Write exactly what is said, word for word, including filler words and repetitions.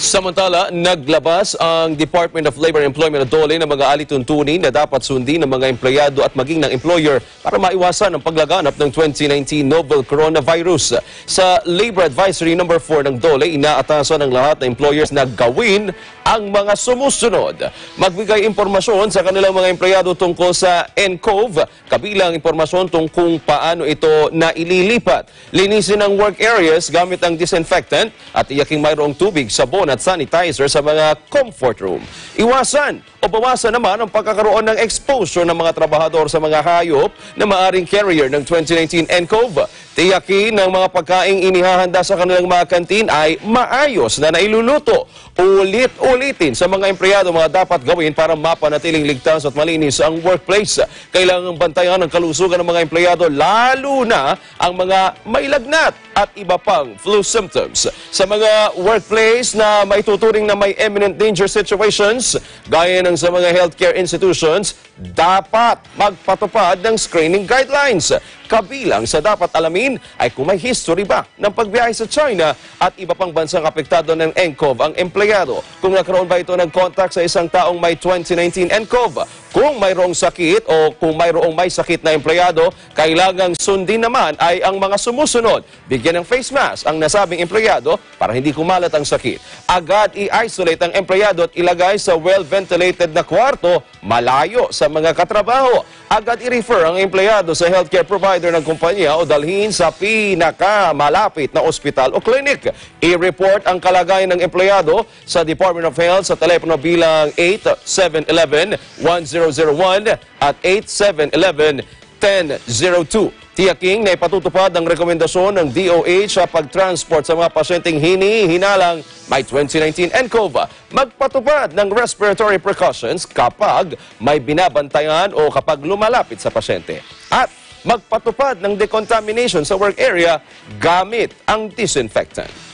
Samantala, naglabas ang Department of Labor and Employment o DOLE ng mga alituntunin na dapat sundin ng mga empleyado at maging ng employer para maiwasan ang paglaganap ng twenty nineteen novel coronavirus. Sa Labor Advisory number four ng DOLE, inaatasan ng lahat ng employers na gawin ang mga sumusunod. Magbigay impormasyon sa kanilang mga empleyado tungkol sa N C O V, kabilang impormasyon tungkol kung paano ito naililipat. Linisin ang work areas gamit ang disinfectant at iyaking mayroong tubig, sabon at sanitizer sa mga comfort room. Iwasan o bawasan naman ang pagkakaroon ng exposure ng mga trabahador sa mga hayop na maaring carrier ng twenty nineteen N C O V. Tiyakin ng mga pagkaing inihahanda sa kanilang mga kantin ay maayos na nailuluto. Ulit-ulitin sa mga empleyado mga dapat gawin para mapanatiling ligtas at malinis ang workplace. Kailangang bantayan ang kalusugan ng mga empleyado, lalo na ang mga may lagnat at iba pang flu symptoms. Sa mga workplace na maituturing na may imminent danger situations, gaya ng sa mga healthcare institutions, dapat magpatupad ng screening guidelines. Kabilang sa dapat alamin ay kung may history ba ng pagbiyahe sa China at iba pang bansang apektado ng N C O V ang empleyado. Kung nagkaroon ba ito ng contact sa isang taong may twenty nineteen N C O V. Kung mayroong sakit o kung mayroong may sakit na empleyado, kailangang sundin naman ay ang mga sumusunod. Bigyan ng face mask ang nasabing empleyado para hindi kumalat ang sakit. Agad i-isolate ang empleyado at ilagay sa well-ventilated na kwarto malayo sa mga katrabaho. Agad i-refer ang empleyado sa healthcare provider ng kumpanya o dalhin sa pinakamalapit na ospital o clinic. I-report ang kalagayan ng empleyado sa Department of Health sa telepono bilang eight seven one one, one zero zero one at eight seven one one, one zero zero two. Tiyaking na ipatutupad ang rekomendasyon ng D O H sa pagtransport sa mga pasyenteng hinihinalang may twenty nineteen N C O V. Magpatupad ng respiratory precautions kapag may binabantayan o kapag lumalapit sa pasyente. At magpatupad ng decontamination sa work area gamit ang disinfectant.